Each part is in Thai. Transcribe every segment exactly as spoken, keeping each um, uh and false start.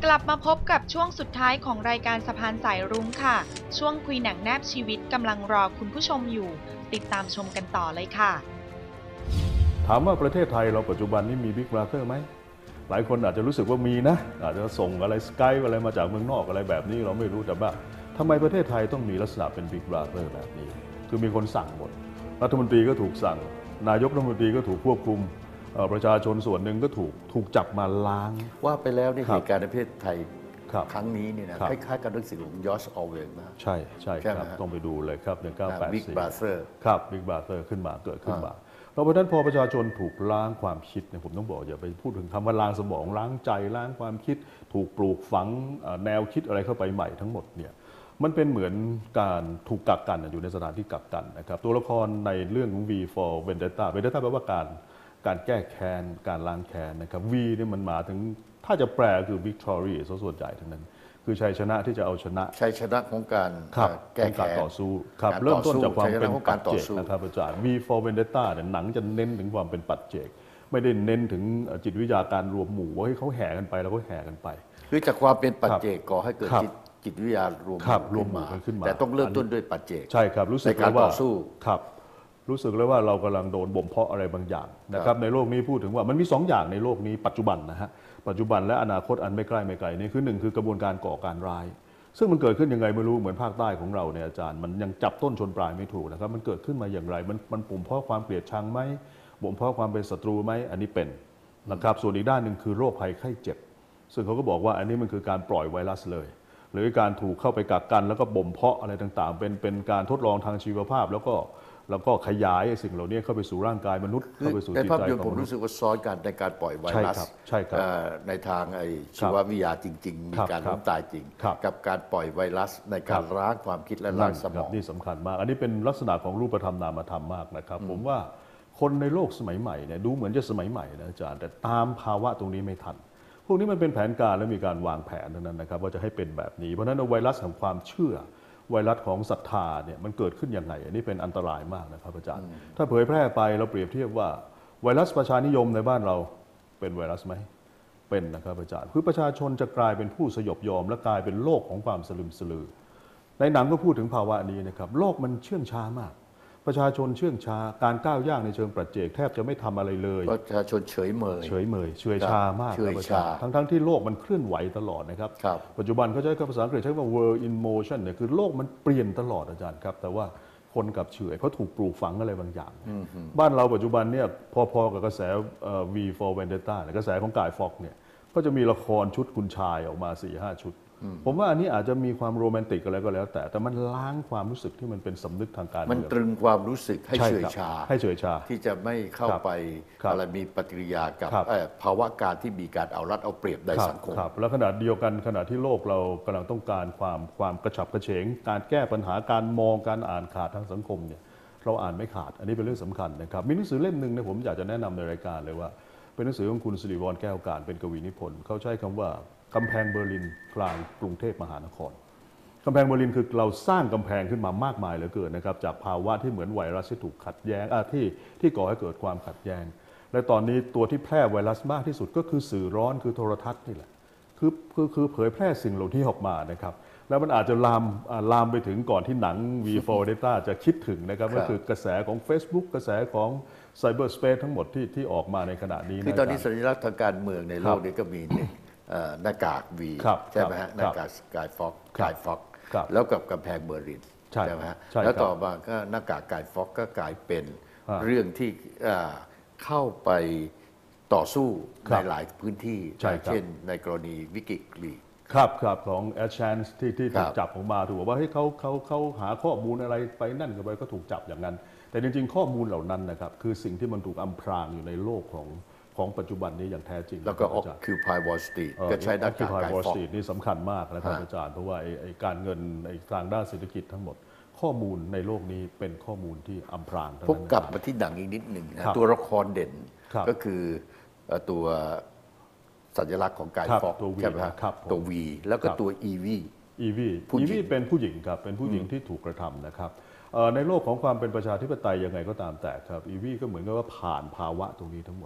กลับมาพบกับช่วงสุดท้ายของรายการสะพานสายรุ้งค่ะช่วงคุยหนังแนบชีวิตกำลังรอคุณผู้ชมอยู่ติดตามชมกันต่อเลยค่ะถามว่าประเทศไทยเราปัจจุบันนี้มี Big Brother ไหมหลายคนอาจจะรู้สึกว่ามีนะอาจจะส่งอะไรสกายอะไรมาจากเมืองนอกอะไรแบบนี้เราไม่รู้แต่ว่าทำไมประเทศไทยต้องมีลักษณะเป็น Big Brother แบบนี้คือมีคนสั่งหมดรัฐมนตรีก็ถูกสั่งนายกรัฐมนตรีก็ถูกควบคุมประชาชนส่วนหนึ่งก็ถูกถูกจับมาล้างว่าไปแล้วในเหตุการณ์ในประเทศไทยค, ครั้งนี้เนี่ยนะคล้ายๆกับหนังสือของยอร์จออเวลนะใช่ใช่ครับต้องไปดูเลยครับหนึ่งเก้าแปดสี่ Big Brother ครับ Big Brother ขึ้นมาเกิดขึ้นมาเพราะฉะนั้นพอประชาชนถูกล้างความคิดเนี่ยผมต้องบอกอย่าไปพูดถึงคำว่าล้างสมองล้างใจล้างความคิดถูกปลูกฝังแนวคิดอะไรเข้าไปใหม่ทั้งหมดเนี่ยมันเป็นเหมือนการถูกกักกันอยู่ในสถานที่กักกันนะครับตัวละครในเรื่องของ V for Vendetta Vendetta แปลว่าการการแก้แค้นการล้างแค้นนะครับ V เนี่ยมันมาถึงถ้าจะแปลคือ Victory ส่วนใหญ่ทั้งนั้นคือชัยชนะที่จะเอาชนะชัยชนะของการแก้แค้นต่อสู้ครับเริ่มต้นจากความเป็นปัจเจกนะครับอาจารย์ V for Vendetta เนี่ยหนังจะเน้นถึงความเป็นปัจเจกไม่ได้เน้นถึงจิตวิทยาการรวมหมู่ว่าให้เขาแห่กันไปแล้วก็แห่กันไปคือจากความเป็นปัจเจกก่อให้เกิดจิตวิทยารวมรวมหมู่ขึ้นมาแต่ต้องเริ่มต้นด้วยปัจเจกใช่ครับรู้สึกเลยว่าครับรู้สึกเลยว่าเรากำลังโดนบ่มเพาะอะไรบางอย่างนะครับในโลกนี้พูดถึงว่ามันมีสองอย่างในโลกนี้ปัจจุบันนะฮะปัจจุบันและอนาคตอันไม่ใกล้ไม่ไกลนี่คือหนึ่งคือกระบวนการก่อการร้ายซึ่งมันเกิดขึ้นยังไงไม่รู้เหมือนภาคใต้ของเราเนี่ยอาจารย์มันยังจับต้นชนปลายไม่ถูกนะครับมันเกิดขึ้นมาอย่างไรมันมันบ่มเพาะความเกลียดชังไหมบ่มเพาะความเป็นศัตรูไหมอันนี้เป็นนะครับส่วนอีกด้านหนึ่งคือโรคภัยไข้เจ็บซึ่งเขาก็บอกว่าอันนี้มันคือการปล่อยไวรัสเลยหรือการถูกเข้าไปกักกันแล้วก็บ่มเพาะอะไรต่างๆเป็นเป็นการทดลองทางชีวภาพแล้วก็แล้วก็ขยายสิ่งเหล่านี้เข้าไปสู่ร่างกายมนุษย์เข้าไปสู่จิตใจของมนุษย์ในภาพยนตร์ผมรู้สึกว่าซ้อนกันในการปล่อยไวรัสในทางไอชีววิทยาจริงๆมีการล้มตายจริงกับการปล่อยไวรัสในการล้างความคิดและล้างสมองนี่สำคัญมากอันนี้เป็นลักษณะของรูปธรรมนามธรรมมากนะครับผมว่าคนในโลกสมัยใหม่เนี่ยดูเหมือนจะสมัยใหม่นะอาจารย์แต่ตามภาวะตรงนี้ไม่ทันพวกนี้มันเป็นแผนการและมีการวางแผนเท่านั้นนะครับว่าจะให้เป็นแบบนี้เพราะฉะนั้นไวรัสของความเชื่อไวรัสของศรัทธาเนี่ยมันเกิดขึ้นยังไงอันนี้เป็นอันตรายมากนะครับอาจารย์ถ้าเผยแพร่ไปเราเปรียบเทียบว่าไวรัสประชานิยมในบ้านเราเป็นไวรัสไหมเป็นนะครับอาจารย์คือประชาชนจะกลายเป็นผู้สยบยอมและกลายเป็นโลกของความสลึมสลือในหนังก็พูดถึงภาวะนี้นะครับโลกมันเชื่องช้ามากประชาชนเชื่องช้าการก้าวย่างในเชิงปัจเจกแทบจะไม่ทำอะไรเลยประชาชนเฉยเมยเฉยเมยเฉยชามากทั้งทั้งที่โลกมันเคลื่อนไหวตลอดนะครับปัจจุบันเขาใช้ภาษาอังกฤษใช้ว่า world in motion เนี่ยคือโลกมันเปลี่ยนตลอดอาจารย์ครับแต่ว่าคนกับเฉยเพราะถูกปลูกฝังอะไรบางอย่างบ้านเราปัจจุบันเนี่ยพอๆกับกระแส V for Vendetta กระแสของกายฟ็อกเนี่ยก็จะมีละครชุดคุณชายออกมา สี่ห้า ชุดผมว่าอันนี้อาจจะมีความโรแมนติกอะไรก็แล้วแต่แต่มันล้างความรู้สึกที่มันเป็นสำนึกทางการมันตรึงความรู้สึกให้เฉยชาให้เฉยชาที่จะไม่เข้าไปอะไรมีปฏิกิริยากับภาวะการที่มีการเอารัดเอาเปรียบในสังคมแล้วขณะเดียวกันขณะที่โลกเรากำลังต้องการความความกระฉับกระเฉงการแก้ปัญหาการมองการอ่านขาดทางสังคมเนี่ยเราอ่านไม่ขาดอันนี้เป็นเรื่องสำคัญนะครับมีหนังสือเล่มหนึ่งเนี่ยผมอยากจะแนะนำในรายการเลยว่าเป็นหนังสือของคุณสิริวรแก้วการเป็นกวีนิพนธ์เขาใช้คำว่ากำแพงเบอร์ลินกลางกรุงเทพมหานครกำแพงเบอร์ลินคือเราสร้างกำแพงขึ้นมามากมายเหลือเกินนะครับจากภาวะที่เหมือนไวรัสที่ถูกขัดแย้งที่ที่ก่อให้เกิดความขัดแย้งและตอนนี้ตัวที่แพร่ไวรัสมากที่สุดก็คือสื่อร้อนคือโทรทัศน์นี่แหละคือคือคือเผยแพร่สิ่งเหล่านี้ออกมานะครับแล้วมันอาจจะลามลามไปถึงก่อนที่หนัง V for Vendetta จะคิดถึงนะครับก็คือกระแสของ Facebook กระแสของ Cyberspace ทั้งหมดที่ที่ออกมาในขณะนี้คือตอนนี้สัญลักษณ์ทางการเมืองในโลกนี้ก็มีหน้ากากวีใช่ไหมฮะหน้ากากกายฟ็อกกายฟ็อกแล้วกับกำแพงเบอร์ลินใช่ไหมฮะแล้วต่อมาก็หน้ากากกายฟ็อกก็กลายเป็นเรื่องที่เข้าไปต่อสู้ในหลายพื้นที่เช่นในกรณีวิกิลีครับครับของแอชแชนส์ที่ที่ถูกจับออกมาถูกบอกว่าให้เขาเขาเขาหาข้อมูลอะไรไปนั่นกันไปก็ถูกจับอย่างนั้นแต่จริงๆข้อมูลเหล่านั้นนะครับคือสิ่งที่มันถูกอำพรางอยู่ในโลกของของปัจจุบันนี้อย่างแท้จริงแล้วก็ Occupy Wall Street ก็ใช้หน้ากากกายฟ็อกนี่สำคัญมากนะครับอาจารย์เพราะว่าไอ้การเงินในทางด้านเศรษฐกิจทั้งหมดข้อมูลในโลกนี้เป็นข้อมูลที่อำพรางพบกลับมาที่หนังอีกนิดหนึ่งนะตัวละครเด่นก็คือตัวสัญลักษณ์ของกายฟ็อกใช่ไหมครับตัว V แล้วก็ตัว อี วีอี วี อี วี เป็นผู้หญิงครับเป็นผู้หญิงที่ถูกกระทำนะครับในโลกของความเป็นประชาธิปไตยยังไงก็ตามแต่ครับ อี วี ก็เหมือนกับว่าผ่านภาวะตรงนี้ทั้งหมด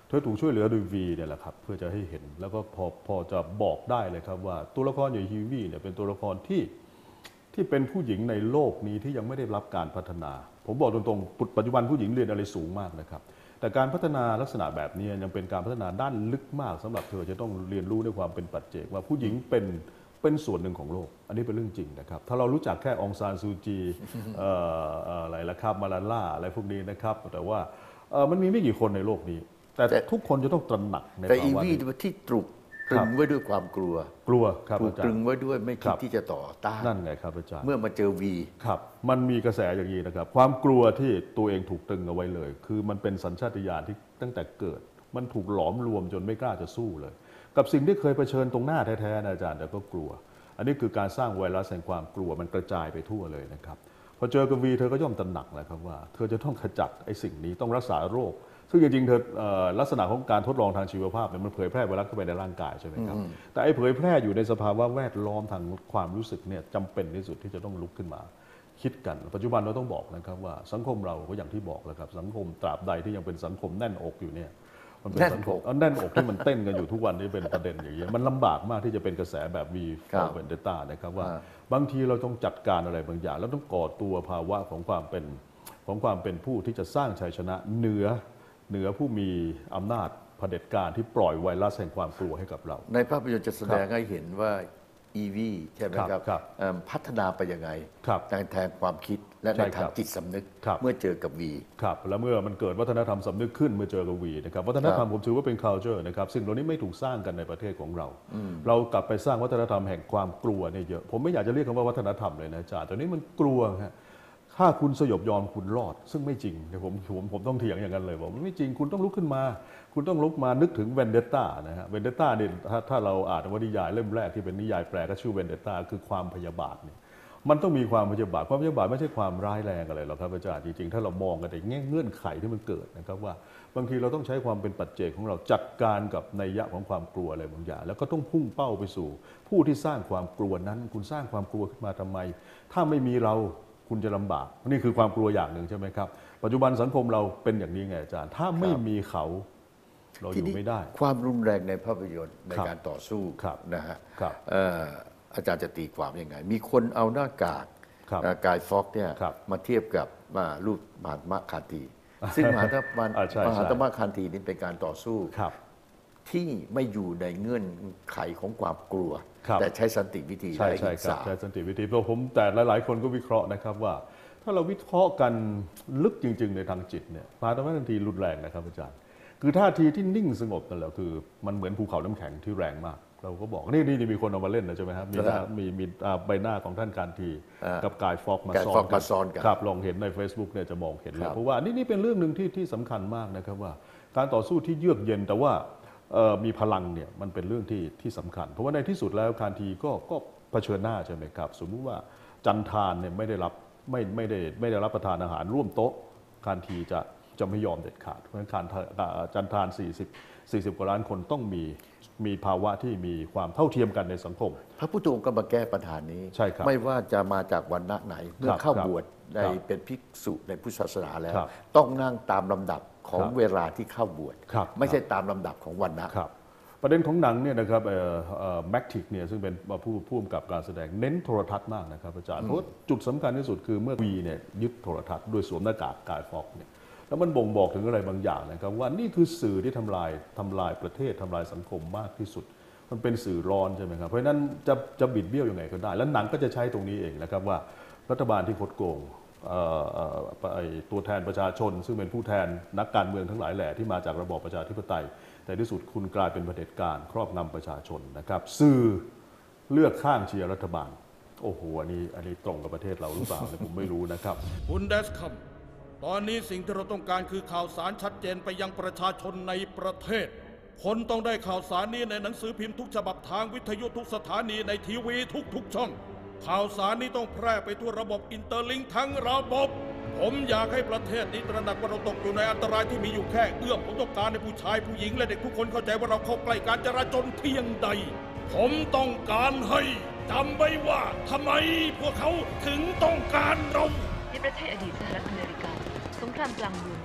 เธอถูกช่วยเหลือโดยวีเนี่ยแหละครับเพื่อจะให้เห็นแล้วก็พอพอจะบอกได้เลยครับว่าตัวละครอย่างฮีวีเนี่ยเป็นตัวละครที่ที่เป็นผู้หญิงในโลกนี้ที่ยังไม่ได้รับการพัฒนาผมบอกตรงๆปัจจุบันผู้หญิงเรียนอะไรสูงมากนะครับแต่การพัฒนาลักษณะแบบนี้ยังเป็นการพัฒนาด้านลึกมากสำหรับเธอจะต้องเรียนรู้ในความเป็นปัจเจกว่าผู้หญิงเป็นเป็นส่วนหนึ่งของโลกอันนี้เป็นเรื่องจริงนะครับถ้าเรารู้จักแค่องซานซูจีอะไรละครับมาลาล่าอะไรพวกนี้นะครับแต่ว่ามันมีไม่กี่คนในโลกนี้แต่ทุกคนจะต้องตระหนักในภาวะนี้แต่อีวีที่ตรึกตรึงไว้ด้วยความกลัวกลัวครับถูกตรึงไว้ด้วยไม่คิดที่จะต่อต้านนั่นไงครับอาจารย์เมื่อมาเจอวีครับมันมีกระแสอย่างนี้นะครับความกลัวที่ตัวเองถูกตรึงเอาไว้เลยคือมันเป็นสัญชาตญาณที่ตั้งแต่เกิดมันถูกหลอมรวมจนไม่กล้าจะสู้เลยกับสิ่งที่เคยเผชิญตรงหน้าแท้ๆนะอาจารย์แต่ก็กลัวอันนี้คือการสร้างไวรัสแห่งความกลัวมันกระจายไปทั่วเลยนะครับพอเจอกับวีเธอก็ย่อมตระหนักแหละครับว่าเธอจะต้องขจัดไอ้สิ่งนี้ต้องรักษาโรคซึ่งจริงๆเธอลักษณะของการทดลองทางชีวภาพเนี่ยมันเผยแพร่ไวรัสเข้าไปในร่างกายใช่ไหมครับแต่ไอ้เผยแพร่อยู่ในสภาวะแวดล้อมทางความรู้สึกเนี่ยจำเป็นที่สุดที่จะต้องลุกขึ้นมาคิดกันปัจจุบันเราต้องบอกนะครับว่าสังคมเราก็อย่างที่บอกแล้วครับสังคมตราบใดที่ยังเป็นสังคมแน่นอกอยู่เนี่ยมันเป็นสังคมแน่นอกที่มันเต้นกันอยู่ทุกวันนี้เป็นประเด็นอย่างเงี้ยมันลำบากมากที่จะเป็นกระแสแบบวีฟอร์เวนเดต้านะครับว่าบางทีเราต้องจัดการอะไรบางอย่างแล้วต้องก่อตัวภาวะของความเป็นของความเป็นผู้ที่จะสร้างชัยชนะเหนือเหนือผู้มีอำนาจเผด็จการที่ปล่อยไวรัสแห่งความกลัวให้กับเราในภาพยนตร์จะแสดงให้เห็นว่า อี วี ใช่ไหมครับพัฒนาไปยังไงในทางความคิดและในทางจิตสำนึกเมื่อเจอกับ V ครับแล้วเมื่อมันเกิดวัฒนธรรมสำนึกขึ้นเมื่อเจอกับ V นะครับวัฒนธรรมผมถือว่าเป็น culture นะครับสิ่งเหล่านี้ไม่ถูกสร้างกันในประเทศของเราเรากลับไปสร้างวัฒนธรรมแห่งความกลัวเนี่ยเยอะผมไม่อยากจะเรียกคำว่าวัฒนธรรมเลยนะอาจารย์แต่นี้มันกลัวฮะถ้าคุณสยบยอมคุณรอดซึ่งไม่จริงเดี๋ยวผมผมผมต้องเถียงอย่างนั้นเลยบอกมันไม่จริงคุณต้องลุกขึ้นมาคุณต้องลุกมานึกถึงเวนเดต้านะฮะเวนเดต้าเนี่ยถ้าถ้าเราอ่านวรรณนิยายเล่มแรกที่เป็นนิยายแปลก็ชื่อเวนเดต้าคือความพยาบาทเนี่ยมันต้องมีความพยาบาทความพยาบาทไม่ใช่ความร้ายแรงอะไรหรอกครับอาจารย์จริงๆถ้าเรามองกันในแง่เงื่อนไขที่มันเกิดนะครับว่าบางทีเราต้องใช้ความเป็นปัจเจกของเราจัดการกับนัยยะของความกลัวอะไรบางอย่างแล้วก็ต้องพุ่งเป้าไปสู่ผู้ที่สร้างความกลัวนั้นคุณสร้างความกลัวขึ้นมาทำไมถ้าไม่มีเราคุณจะลำบากนี่คือความกลัวอย่างหนึ่งใช่ไหมครับปัจจุบันสังคมเราเป็นอย่างนี้ไงอาจารย์ถ้าไม่มีเขาเราอยู่ไม่ได้ความรุนแรงในภาพยนตร์ในการต่อสู้นะฮะอาจารย์จะตีความยังไงมีคนเอาหน้ากากกายฟอกเนี่ยมาเทียบกับรูปมหาตมะคานธีซึ่งมหาตมะมหาตมะคานธีนี่เป็นการต่อสู้ที่ไม่อยู่ในเงื่อนไขของความกลัวแต่ใช้สันติวิธีใช่ใช่ครับใช้สันติวิธีเพราะผมแต่หลายๆคนก็วิเคราะห์นะครับว่าถ้าเราวิเคราะห์กันลึกจริงๆในทางจิตเนี่ยมหาตมะคานธีรุนแรงนะครับอาจารย์คือท่าทีที่นิ่งสงบนั่นแหละคือมันเหมือนภูเขาน้ำแข็งที่แรงมากเราก็บอกนี่นี่มีคนเอามาเล่นนะใช่ไหมครับมีมีมีใบหน้าของท่านคานธีกับกายฟอกมาซ้อนกันครับลองเห็นใน Facebook เนี่ยจะมองเห็นเลยเพราะว่านี่นี่เป็นเรื่องหนึ่งที่ที่สำคัญมากนะครับว่าการต่อสู้ที่เยือกเย็นแต่ว่ามีพลังเนี่ยมันเป็นเรื่องที่ที่สำคัญเพราะว่าในที่สุดแล้วคานธีก็ก็เผชิญหน้าใช่ไหมครับสมมุติว่าจันทานเนี่ยไม่ได้รับไม่ไม่ได้ไม่ได้รับประทานอาหารร่วมโต๊ะคานธีจะจะไม่ยอมเด็ดขาดเพราะฉะนั้นการจันทานสี่สิบ สี่สิบกว่าล้านคนต้องมีมีภาวะที่มีความเท่าเทียมกันในสังคมพระพุทธองค์ก็มาแก้ปัญหานี้ไม่ว่าจะมาจากวรรณะไหนเมื่อเข้าบวชในเป็นภิกษุในพุทธศาสนาแล้วต้องนั่งตามลำดับของเวลาที่เข้าบวชไม่ใช่ตามลำดับของวรรณะประเด็นของหนังเนี่ยนะครับแม็กทิกเนี่ยซึ่งเป็นผู้ผู้กำกับการแสดงเน้นโทรทัศน์มากนะครับอาจารย์เพราะจุดสำคัญที่สุดคือเมื่อวีเนี่ยยึดโทรทัศน์ด้วยสวมหน้ากากกายฟอกเนี่ยแล้วมันบ่งบอกถึงอะไรบางอย่างนะครับว่านี่คือสื่อที่ทำลายทำลายประเทศทำลายสังคมมากที่สุดมันเป็นสื่อร้อนใช่ไหมครับเพราะฉะนั้นจะจะบิดเบี้ยวยังไงก็ได้แล้วหนังก็จะใช้ตรงนี้เองนะครับว่ารัฐบาลที่คดโกงตัวแทนประชาชนซึ่งเป็นผู้แทนนักการเมืองทั้งหลายแหล่ที่มาจากระบอบประชาธิปไตยแต่ที่สุดคุณกลายเป็นเผด็จการครอบงำประชาชนนะครับสื่อเลือกข้างเชียร์รัฐบาลโอ้โหอันนี้อันนี้ตรงกับประเทศเราหรือเปล่าผมไม่รู้นะครับคุณเดสคัมตอนนี้สิ่งที่เราต้องการคือข่าวสารชัดเจนไปยังประชาชนในประเทศคนต้องได้ข่าวสารนี้ในหนังสือพิมพ์ทุกฉบับทางวิทยุทุกสถานีในทีวีทุกๆช่องข่าวสารนี้ต้องแพร่ไปทั่วระบบอินเตอร์ลิงก์ทั้งระบบผมอยากให้ประเทศนี้ตระหนักว่าเราตกอยู่ในอันตรายที่มีอยู่แค่เอื้อมผมต้องการให้ผู้ชายผู้หญิงและเด็กทุกคนเข้าใจว่าเราเข้าใกล้การจราจรเพียงใดผมต้องการให้จำไว้ว่าทำไมพวกเขาถึงต้องการเราในประเทศอดีตสหรัฐอเมริกาสงครามกลางเมืองยังคงทำลาย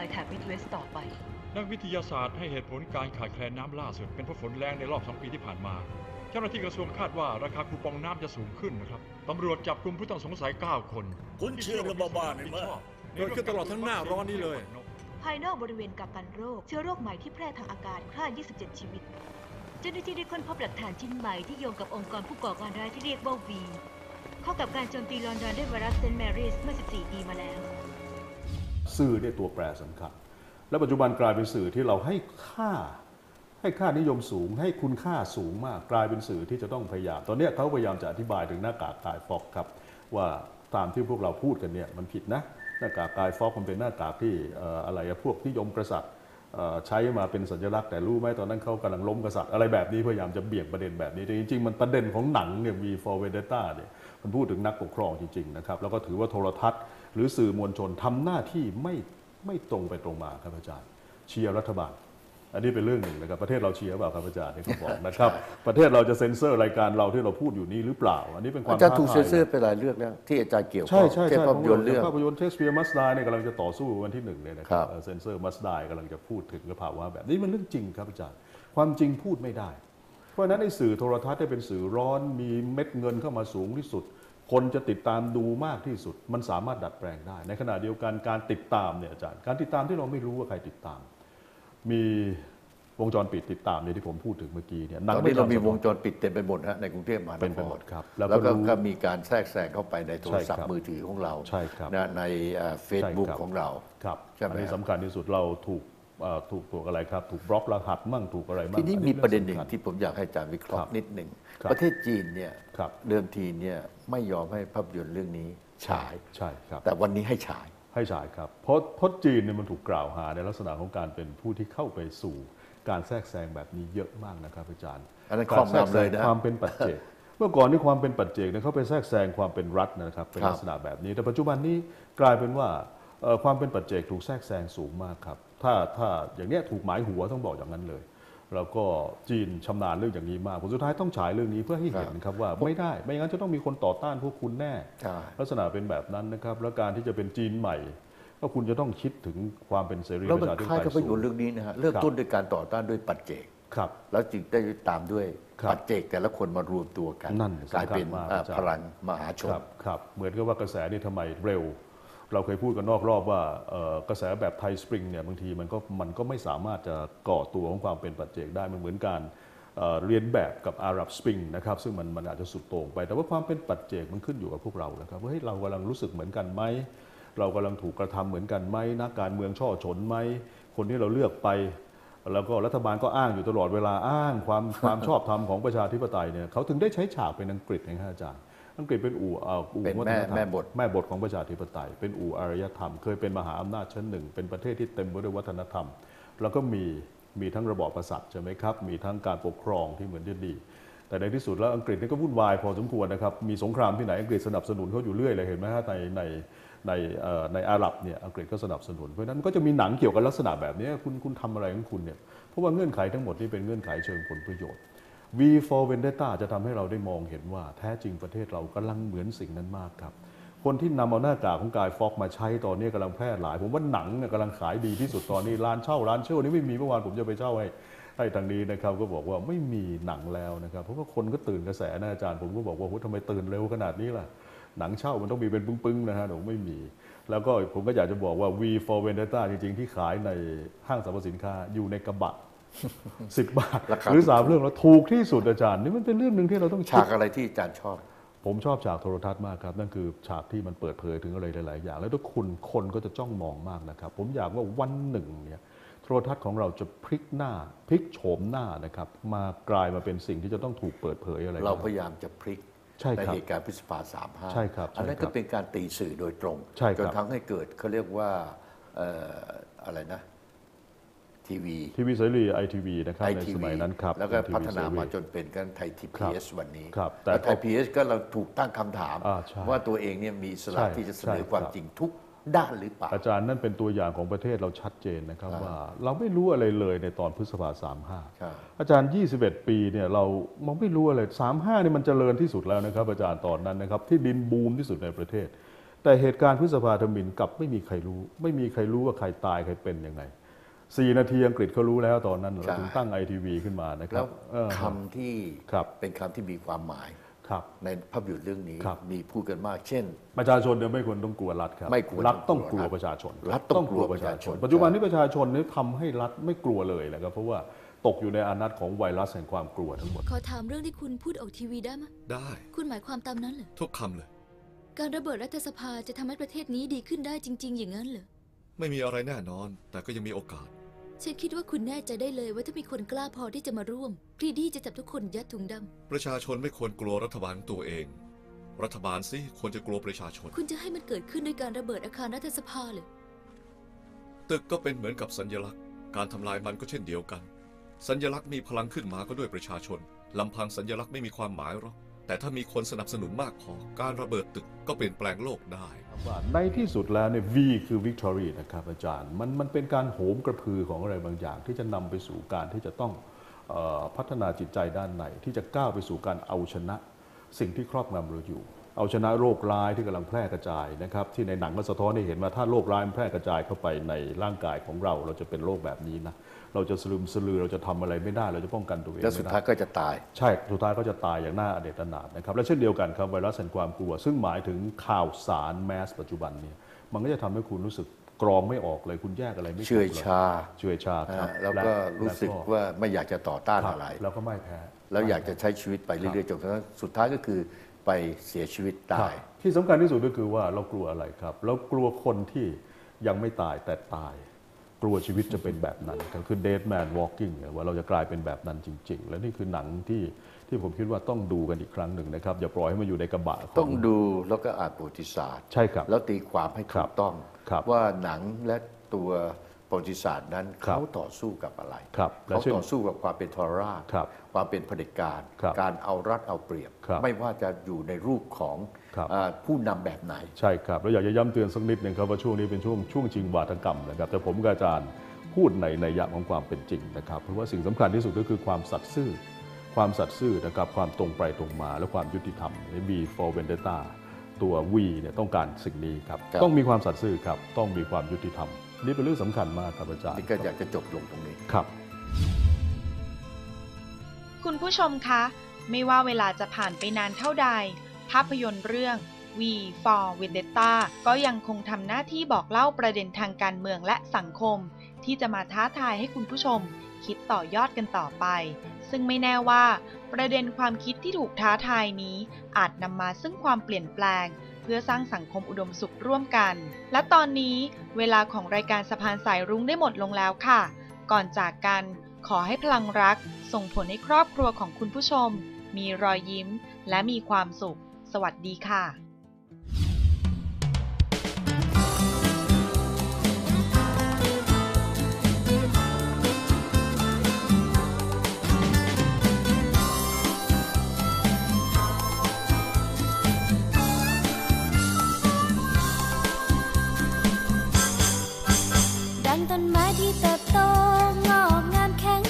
ยแถบมิดเวสต์ต่อไปนักวิทยาศาสตร์ให้เหตุผลการขาดแคลนน้ำล่าสุดเป็นเพราะฝนแรงในรอบสองปีที่ผ่านมาเจ้าหน้าที่กระทรวงคาดว่าราคาคูปองน้ำจะสูงขึ้นนะครับตำรวจจับกลุ่มผู้ต้องสงสัยเก้าคนคุณเชื่อเรื่องบ้าๆนี่มั้ยเกิดขึ้นตลอดทั้งหน้าร้อนนี้เลยภายนอกบริเวณกักกันโรคเชื้อโรคใหม่ที่แพร่ทางอากาศฆ่ายี่สิบเจ็ดชีวิตเจ้าหน้าที่ได้ค้นพบหลักฐานชิ้นใหม่ที่โยงกับองค์กรผู้ก่อการร้ายที่เรียกว่าวีเข้ากับการโจมตีลอนดอนด้วยไวรัสเซนต์แมรี่เมื่อสิบสี่ปีมาแล้วสื่อเนี่ยตัวแปรสำคัญและปัจจุบันกลายเป็นสื่อที่เราให้ค่าให้ค่านิยมสูงให้คุณค่าสูงมากกลายเป็นสื่อที่จะต้องพยายามตอนนี้เขาพยายามจะอธิบายถึงหน้ากากกายฟอกครับว่าตามที่พวกเราพูดกันเนี่ยมันผิดนะหน้ากากกายฟอกมันเป็นหน้ากากที่อะไรพวกนิยมกษัตริย์ใช้มาเป็นสัญลักษณ์แต่รู้ไหมตอนนั้นเขากำลังล้มกษัตริย์อะไรแบบนี้พยายามจะเบี่ยงประเด็นแบบนี้แต่จริงๆมันประเด็นของหนังเนี่ย V for Vendetta เนี่ยมันพูดถึงนักปกครองจริงๆนะครับแล้วก็ถือว่าโทรทัศน์หรือสื่อมวลชนทำหน้าที่ไม่ไม่ตรงไปตรงมาครับอาจารย์เชียร์รัฐบาลอันนี้เป็นเรื่องหนึ่งนะครับประเทศเราเชียร์เปล่าครับอาจารย์ที่เขาบอกนะครับประเทศเราจะเซ็นเซอร์รายการเราที่เราพูดอยู่นี้หรือเปล่าอันนี้เป็นความอาจารย์ถูกเซ็นเซอร์ไปหลายเรื่องแล้วที่อาจารย์เกี่ยวข้องใช่ใช่ใช่ภาพยนตร์เรื่องภาพยนตร์เชคสเปียร์มัสดาเนี่ยกำลังจะต่อสู้วันที่หนึ่งเนี่ยนะครับเซ็นเซอร์มัสดากำลังจะพูดถึงภาวะแบบนี้มันเรื่องจริงครับอาจารย์ความจริงพูดไม่ได้เพราะฉะนั้นในสื่อโทรทัศน์ได้เป็นสื่อร้อนมีเม็ดเงินเข้ามาสูงที่สุดคนจะติดตามดูมากที่สุดมันสามารถดัดแปลงได้ในขณะเดียวกันการติดตามเนี่ยอาจารย์การติดตามที่เราไม่รู้ว่าใครติดตามมีวงจรปิดติดตามเนี่ยที่ผมพูดถึงเมื่อกี้เนี่ยตอนนี้เรามีวงจรปิดเต็มไปหมดฮะในกรุงเทพมหานครเป็นไปหมดครับแล้วก็มีการแทรกแซงเข้าไปในโทรศัพท์มือถือของเราในเฟซบุ๊กของเราครับอันนี้สำคัญที่สุดเราถูกถูกถูกอะไรครับถูกบล็อกรหัสมั่งถูกอะไรมั่งทีนี้มีประเด็นหนึ่งที่ผมอยากให้อาจารย์วิเคราะห์นิดหนึ่งประเทศจีนเนี่ยเดิมทีเนี่ยไม่ยอมให้ภาพยนตร์เรื่องนี้ฉายใช่ครับแต่วันนี้ให้ฉายให้ฉายครับเพราะเพราะจีนเนี่ยมันถูกกล่าวหาในลักษณะของการเป็นผู้ที่เข้าไปสู่การแทรกแซงแบบนี้เยอะมากนะครับอาจารย์การแทรกแซงความเป็นปัจเจกเมื่อก่อนนี่ความเป็นปัจเจกเนี่ยเขาไปแทรกแซงความเป็นรัฐนะครับเป็นลักษณะแบบนี้แต่ปัจจุบันนี้กลายเป็นว่าความเป็นปัจเจกถูกแทรกแซงสูงมากครับถ้าถ้าอย่างนี้ถูกหมายหัวต้องบอกอย่างนั้นเลยแล้วก็จีนชำนาญเรื่องอย่างนี้มากผลสุดท้ายต้องฉายเรื่องนี้เพื่อให้เห็นครับว่าไม่ได้ไม่งั้นจะต้องมีคนต่อต้านพวกคุณแน่ลักษณะเป็นแบบนั้นนะครับแล้วการที่จะเป็นจีนใหม่ก็คุณจะต้องคิดถึงความเป็นเสรีประชาธิปไตยแล้วมันคล้ายกับประโยชน์เรื่องนี้นะฮะเริ่มต้นด้วยการต่อต้านด้วยปัจเจกแล้วจึงได้ตามด้วยปัจเจกแต่ละคนมารวมตัวกันกลายเป็นพลังมหาชนครับเหมือนกับว่ากระแสนี่ทำไมเร็วเราเคยพูดกันนอกรอบว่ากระแสแบบไทยสปริงเนี่ยบางทีมันก็มันก็ไม่สามารถจะก่อตัวของความเป็นปัจเจกได้มันเหมือนการเรียนแบบกับอาหรับสปริงนะครับซึ่งมันมันอาจจะสุดโต่งไปแต่ว่าความเป็นปัจเจกมันขึ้นอยู่กับพวกเราแล้วครับว่าเฮ้ยเรากำลังรู้สึกเหมือนกันไหมเรากำลังถูกกระทำเหมือนกันไหมนักการเมืองช่อฉนไหมคนที่เราเลือกไปแล้วก็รัฐบาลก็อ้างอยู่ตลอดเวลาอ้างความความชอบธรรมของประชาธิปไตยเนี่ยเขาถึงได้ใช้ฉากเป็นอังกฤษนะครับอาจารย์อังกฤษเป็นอู่อู่วัฒนธรรมแม่บทแม่บทของประชาธิปไตยเป็นอู่อารยธรรมเคยเป็นมหาอำนาจชั้นหนึ่งเป็นประเทศที่เต็มไปด้วยวัฒนธรรมแล้วก็มีมีทั้งระบอบกษัตริย์ใช่ไหมครับมีทั้งการปกครองที่เหมือนจะดีแต่ในที่สุดแล้วอังกฤษนี่ก็วุ่นวายพอสมควรนะครับมีสงครามที่ไหนอังกฤษสนับสนุนเขาอยู่เรื่อยเลยเห็นไหมฮะในในในในอาหรับเนี่ยอังกฤษก็สนับสนุนเพราะฉะนั้นก็จะมีหนังเกี่ยวกับลักษณะแบบนี้คุณคุณทำอะไรของคุณเนี่ยเพราะว่าเงื่อนไขทั้งหมดนี่เป็นเงื่อนไขเชิงผลประโยชน์ V for Vendetta จะทำให้เราได้มองเห็นว่าแท้จริงประเทศเรากำลังเหมือนสิ่งนั้นมากครับคนที่นำเอาหน้ากากของกายฟอกมาใช้ตอนนี้กำลังแพร่หลายผมว่าหนังเนี่ยกำลังขายดีที่สุดตอนนี้ร้านเช่าร้านเช่านี้ไม่มีเมื่อวานผมจะไปเช่าให้ให้ทางนี้นะครับก็บอกว่าไม่มีหนังแล้วนะครับเพราะว่าคนก็ตื่นกระแสนะอาจารย์ผมก็บอกว่าโหทำไมตื่นเร็วขนาดนี้ล่ะหนังเช่ามันต้องมีเป็นปึ้งๆนะฮะผมไม่มีแล้วก็ผมก็อยากจะบอกว่า V for Vendetta จริงๆที่ขายในห้างสรรพสินค้าอยู่ในกระบะสิบบาทหรือสามเรื่องแล้วถูกที่สุดอาจารย์นี่มันเป็นเรื่องหนึ่งที่เราต้องฉากอะไรที่อาจารย์ชอบผมชอบฉากโทรทัศน์มากครับนั่นคือฉากที่มันเปิดเผยถึงอะไรหลายๆอย่างแล้วทุกคนคนก็จะจ้องมองมากนะครับผมอยากว่าวันหนึ่งเนี่ยโทรทัศน์ของเราจะพลิกหน้าพลิกโฉมหน้านะครับมากลายมาเป็นสิ่งที่จะต้องถูกเปิดเผยอะไรเราพยายามจะพลิกในเหตุการณ์พฤษภาสามห้าใช่ครับอันนั้นก็เป็นการตีสื่อโดยตรงจนทำให้เกิดเขาเรียกว่าอะไรนะทีวีทีวีเสรีไอทีวีนะครับในสมัยนั้นครับแล้วก็พัฒนามาจนเป็นกันไทยทีพีเอสวันนี้แต่ไทยพีเอสก็เราถูกตั้งคำถามว่าตัวเองเนี่ยมีสละที่จะเสนอความจริงทุกด้านหรือเปล่าอาจารย์นั่นเป็นตัวอย่างของประเทศเราชัดเจนนะครับว่าเราไม่รู้อะไรเลยในตอนพฤษภาสามห้าอาจารย์ยี่สิบเอ็ดปีเนี่ยเรามองไม่รู้อะไรสามห้านี่มันเจริญที่สุดแล้วนะครับอาจารย์ตอนนั้นนะครับที่ดินบูมที่สุดในประเทศแต่เหตุการณ์พฤษภาธมิฬกลับไม่มีใครรู้ไม่มีใครรู้ว่าใครตายใครเป็นยังไงสี่นาทีอังกฤษเขารู้แล้วตอนนั้นเราถึงตั้ง ไอ ที วี ขึ้นมานะครับคำที่เป็นคำที่มีความหมายในภาพยนตร์เรื่องนี้มีพูดกันมากเช่นประชาชนเนี่ยไม่ควรต้องกลัวรัฐครับรัฐต้องกลัวประชาชนรัฐต้องกลัวประชาชนปัจจุบันนี้ประชาชนนี่ทำให้รัฐไม่กลัวเลยนะครับเพราะว่าตกอยู่ในอานัตของไวรัสแห่งความกลัวทั้งหมดขอถามเรื่องที่คุณพูดออกทีวีได้ไหมได้คุณหมายความตามนั้นเหรอทุกคำเลยการระเบิดรัฐสภาจะทำให้ประเทศนี้ดีขึ้นได้จริงๆอย่างนั้นเหรอไม่มีอะไรแน่นอนแต่ก็ยังมีโอกาสฉันคิดว่าคุณแน่ใจได้เลยว่าถ้ามีคนกล้าพอที่จะมาร่วมพรีดี้จะจับทุกคนยัดถุงดำประชาชนไม่ควรกลัวรัฐบาลตัวเองรัฐบาลสิควรจะกลัวประชาชนคุณจะให้มันเกิดขึ้นด้วยการระเบิดอาคารรัฐสภาเลยตึกก็เป็นเหมือนกับสัญลักษณ์การทำลายมันก็เช่นเดียวกันสัญลักษณ์มีพลังขึ้นมาก็ด้วยประชาชนลำพังสัญลักษณ์ไม่มีความหมายหรอกแต่ถ้ามีคนสนับสนุนมากพอการระเบิดตึกก็เปลี่ยนแปลงโลกได้ในที่สุดแล้วเนี่ย V คือ Victory นะครับอาจารย์มันมันเป็นการโหมกระพือของอะไรบางอย่างที่จะนำไปสู่การที่จะต้องเอ่อพัฒนาจิตใจด้านในที่จะก้าวไปสู่การเอาชนะสิ่งที่ครอบงำเราอยู่เอาชนะโรคร้ายที่กำลังแพร่กระจายนะครับที่ในหนังก็สะท้อนให้เห็นว่าถ้าโรคร้ายมันแพร่กระจายเข้าไปในร่างกายของเราเราจะเป็นโรคแบบนี้นะเราจะสลืมสลือเราจะทำอะไรไม่ได้เราจะป้องกันตัวเองแล้วสุดท้ายก็จะตายใช่สุดท้ายก็จะตายอย่างน่าอเนจนาถนะครับและเช่นเดียวกันครับไวรัสแห่งความกลัวซึ่งหมายถึงข่าวสารแมสปัจจุบันเนี่ยมันก็จะทำให้คุณรู้สึกกรองไม่ออกเลยคุณแยกอะไรไม่ถูกเชื่อชาเชื่อชาครับแล้วก็รู้สึกว่าไม่อยากจะต่อต้านอะไรแล้วก็ไม่แพ้แล้วอยากจะใช้ชีวิตไปเรื่อยๆจนกระทั่งสุดท้ายก็คือไปเสียชีวิตตายที่สำคัญที่สุดก็คือว่าเรากลัวอะไรครับเรากลัวคนที่ยังไม่ตายแต่ตายกลัวชีวิตจะเป็นแบบนั้นก็คือ dead man walking ว่าเราจะกลายเป็นแบบนั้นจริงๆและนี่คือหนังที่ที่ผมคิดว่าต้องดูกันอีกครั้งหนึ่งนะครับอย่าปล่อยให้มันอยู่ในกระบะต้องดูแล้วก็อ่านประวัติศาสตร์ใช่ครับแล้วตีความให้ถูกต้องว่าหนังและตัวประวัติศาสตร์นั้นเขาต่อสู้กับอะไรเขาต่อสู้กับความเป็นทรราชความเป็นเผด็จการการเอารัดเอาเปรียบไม่ว่าจะอยู่ในรูปของผู้นำแบบไหนใช่ครับแล้วอยากจะย้ำเตือนสักนิดหนึ่งครับว่าช่วงนี้เป็นช่วงช่วงชิงวาทกรรมนะครับแต่ผมกับอาจารย์พูดในนัยยะของความเป็นจริงนะครับเพราะว่าสิ่งสำคัญที่สุดก็คือความสัตย์ซื่อความสัตย์ซื่อนะครับความตรงไปตรงมาและความยุติธรรมใน V for Vendetta ตัว V เนี่ยต้องการสิ่งนี้ครับต้องมีความสัตย์ซื่อครับต้องมีความยุติธรรมนี่เป็นเรื่องสำคัญมากครับอาจารย์ที่ก็อยากจะจบลงตรงนี้ครับคุณผู้ชมคะไม่ว่าเวลาจะผ่านไปนานเท่าใดภาพยนตร์เรื่อง V for Vendetta ก็ยังคงทำหน้าที่บอกเล่าประเด็นทางการเมืองและสังคมที่จะมาท้าทายให้คุณผู้ชมคิดต่อยอดกันต่อไปซึ่งไม่แน่ว่าประเด็นความคิดที่ถูกท้าทายนี้อาจนำมาซึ่งความเปลี่ยนแปลงเพื่อสร้างสังคมอุดมสุขร่วมกันและตอนนี้เวลาของรายการสะพานสายรุ้งได้หมดลงแล้วค่ะก่อนจากกันขอให้พลังรักส่งผลให้ครอบครัวของคุณผู้ชมมีรอยยิ้มและมีความสุขสวัสดีค่ะต้นไม้ที่เติบโตงอกงามแข็ง